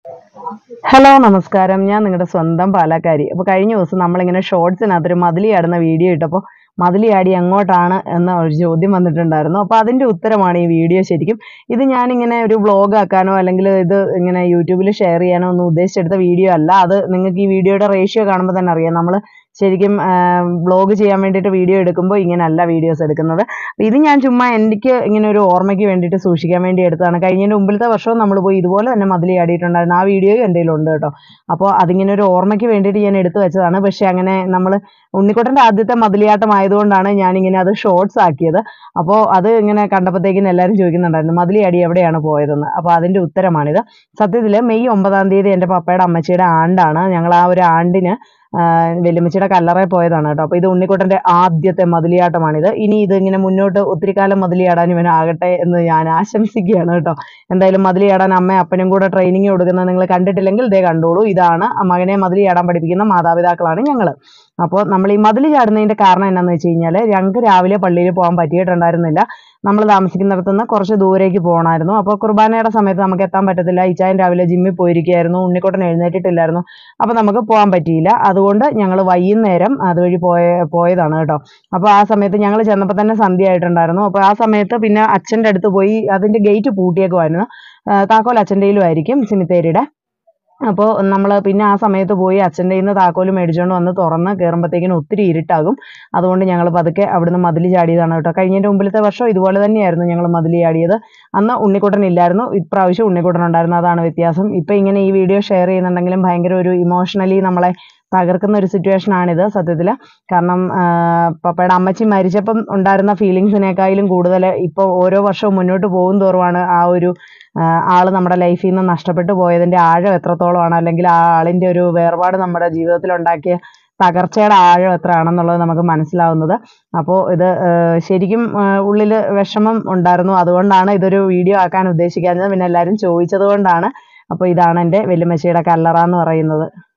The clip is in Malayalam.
ഹലോ നമസ്കാരം. ഞാൻ നിങ്ങളുടെ സ്വന്തം പാലക്കാരി. അപ്പോൾ കഴിഞ്ഞ ദിവസം നമ്മളിങ്ങനെ ഷോർട്സിനകത്തൊരു മതിലി ചാടുന്ന വീഡിയോ ഇട്ടപ്പോൾ മതിലി ചാടി എങ്ങോട്ടാണ് എന്ന ഒരു ചോദ്യം വന്നിട്ടുണ്ടായിരുന്നു. അപ്പോൾ അതിൻ്റെ ഉത്തരമാണ് ഈ വീഡിയോ. ശരിക്കും ഇത് ഞാനിങ്ങനെ ഒരു വ്ളോഗ് ആക്കാനോ അല്ലെങ്കിൽ ഇത് ഇങ്ങനെ യൂട്യൂബിൽ ഷെയർ ചെയ്യാനോ ഒന്നും ഉദ്ദേശിച്ചെടുത്ത വീഡിയോ അല്ല. അത് നിങ്ങൾക്ക് ഈ വീഡിയോയുടെ റേഷ്യോ കാണുമ്പോൾ തന്നെ അറിയാം. നമ്മൾ ശരിക്കും വ്ളോഗ് ചെയ്യാൻ വേണ്ടിയിട്ട് വീഡിയോ എടുക്കുമ്പോൾ ഇങ്ങനെയല്ല വീഡിയോസ് എടുക്കുന്നത്. ഇത് ഞാൻ ചുമ്മാ എനിക്ക് ഇങ്ങനെ ഒരു ഓർമ്മയ്ക്ക് വേണ്ടിയിട്ട് സൂക്ഷിക്കാൻ വേണ്ടി എടുത്തതാണ്. കഴിഞ്ഞതിൻ്റെ മുമ്പിലത്തെ വർഷവും നമ്മൾ പോയി ഇതുപോലെ തന്നെ മതിൽ ചാടിയിട്ടുണ്ടായിരുന്നു. ആ വീഡിയോയും എൻ്റെ കയ്യിലുണ്ട് കേട്ടോ. അപ്പോൾ അതിങ്ങനെ ഒരു ഓർമ്മയ്ക്ക് വേണ്ടിയിട്ട് ഞാൻ എടുത്തു വെച്ചതാണ്. പക്ഷേ അങ്ങനെ നമ്മൾ ഉണ്ണിക്കുട്ടൻ്റെ ആദ്യത്തെ മതിലിയാട്ടം ആയതുകൊണ്ടാണ് ഞാനിങ്ങനെ അത് ഷോർട്സ് ആക്കിയത്. അപ്പോൾ അത് ഇങ്ങനെ കണ്ടപ്പോഴത്തേക്കിനും എല്ലാവരും ചോദിക്കുന്നുണ്ടായിരുന്നു മതിലി ചാടി എവിടെയാണ് പോയതെന്ന്. അപ്പോൾ അതിൻ്റെ ഉത്തരമാണിത്. സത്യത്തിൽ മെയ് 9-ാം തീയതി എൻ്റെ പപ്പയുടെ അമ്മച്ചിയുടെ ആണ്ടാണ്. ഞങ്ങൾ ആ ഒരു ആണ്ടിന് വെല്ലുമ്മച്ചിയുടെ കല്ലറയിൽ പോയതാണ് കേട്ടോ. അപ്പോൾ ഇത് ഉണ്ണിക്കുട്ടൻ്റെ ആദ്യത്തെ മതിലിയാട്ടമാണിത്. ഇനി ഇതിങ്ങനെ മുന്നോട്ട് ഒത്തിരി കാലം മതിലിയാടാൻ ഇവനാകട്ടെ എന്ന് ഞാൻ ആശംസിക്കുകയാണ് കേട്ടോ. എന്തായാലും മതിലിയാടാൻ അമ്മയും അപ്പനും കൂടെ ട്രെയിനിങ് കൊടുക്കുന്നത് നിങ്ങൾ കണ്ടിട്ടില്ലെങ്കിൽ ദേ കണ്ടോളൂ. ഇതാണ് മകനെ മതിലിയാടാൻ പഠിപ്പിക്കുന്ന മാതാപിതാക്കളാണ് ഞങ്ങൾ. അപ്പോൾ നമ്മൾ ഈ മതിൽ ചാടുന്നതിൻ്റെ കാരണം എന്നാന്ന് വെച്ച് കഴിഞ്ഞാൽ ഞങ്ങൾക്ക് രാവിലെ പള്ളിയിൽ പോകാൻ പറ്റിയിട്ടുണ്ടായിരുന്നില്ല. നമ്മൾ താമസിക്കുന്നിടത്തു നിന്ന് കുറച്ച് ദൂരേക്ക് പോകണമായിരുന്നു. അപ്പോൾ കുർബാനയുടെ സമയത്ത് നമുക്ക് എത്താൻ പറ്റത്തില്ല. ഇച്ചായൻ രാവിലെ ജിമ്മിൽ പോയിരിക്കുകയായിരുന്നു. ഉണ്ണിക്കുട്ടൻ എഴുന്നേറ്റിട്ടില്ലായിരുന്നു. അപ്പോൾ നമുക്ക് പോകാൻ പറ്റിയില്ല. അതുകൊണ്ട് ഞങ്ങൾ വൈകുന്നേരം അതുവഴി പോയതാണ് കേട്ടോ. അപ്പോൾ ആ സമയത്ത് ഞങ്ങൾ ചെന്നപ്പോൾ തന്നെ സന്ധ്യ ആയിട്ടുണ്ടായിരുന്നു. അപ്പോൾ ആ സമയത്ത് പിന്നെ അച്ഛൻ്റെ അടുത്ത് പോയി അതിൻ്റെ ഗേറ്റ് പൂട്ടിയേക്കുമായിരുന്നു. താക്കോൽ അച്ഛൻ്റെ കയ്യിലുമായിരിക്കും സിമിത്തേരിയുടെ. അപ്പോൾ നമ്മൾ പിന്നെ ആ സമയത്ത് പോയി അച്ഛൻ്റെ കയ്യിൽ നിന്ന് താക്കോൽ മേടിച്ചുകൊണ്ട് വന്ന് തുറന്ന് കയറുമ്പോഴത്തേക്കിനും ഒത്തിരി ഇരുട്ടാകും. അതുകൊണ്ട് ഞങ്ങൾ പതുക്കെ അവിടുന്ന് മതിൽ ചാടിയതാണ് കേട്ടോ. കഴിഞ്ഞതിൻ്റെ മുമ്പിലത്തെ വർഷം ഇതുപോലെ തന്നെയായിരുന്നു ഞങ്ങൾ മതിൽ ചാടിയത്. അന്ന് ഉണ്ണിക്കുട്ടൻ ഇല്ലായിരുന്നു. ഇപ്രാവശ്യം ഉണ്ണിക്കുട്ടൻ ഉണ്ടായിരുന്നു. അതാണ് വ്യത്യാസം. ഇപ്പം ഇങ്ങനെ ഈ വീഡിയോ ഷെയർ ചെയ്യുന്നുണ്ടെങ്കിലും ഭയങ്കര ഒരു ഇമോഷണലി നമ്മളെ തകർക്കുന്ന ഒരു സിറ്റുവേഷനാണിത് സത്യത്തിൽ. കാരണം പപ്പയുടെ അമ്മച്ചി മരിച്ചപ്പം ഉണ്ടായിരുന്ന ഫീലിങ്സിനേക്കാളും കൂടുതൽ ഇപ്പോൾ ഓരോ വർഷവും മുന്നോട്ട് പോകും തോറുമാണ് ആ ഒരു ആൾ നമ്മുടെ ലൈഫിൽ നിന്ന് നഷ്ടപ്പെട്ടു പോയതിൻ്റെ ആഴം എത്രത്തോളമാണ്, അല്ലെങ്കിൽ ആ ആളിൻ്റെ ഒരു വേർപാട് നമ്മുടെ ജീവിതത്തിൽ ഉണ്ടാക്കിയ തകർച്ചയുടെ ആഴം എത്രയാണെന്നുള്ളത് നമുക്ക് മനസ്സിലാവുന്നത്. അപ്പോൾ ഇത് ശരിക്കും ഉള്ളിൽ വിഷമം ഉണ്ടായിരുന്നു. അതുകൊണ്ടാണ് ഇതൊരു വീഡിയോ ആക്കാൻ ഉദ്ദേശിക്കാഞ്ഞത്. പിന്നെ എല്ലാവരും ചോദിച്ചത് കൊണ്ടാണ്. അപ്പോൾ ഇതാണ് എൻ്റെ വെല്ലുമ്മച്ചിയുടെ കല്ലറ എന്ന് പറയുന്നത്.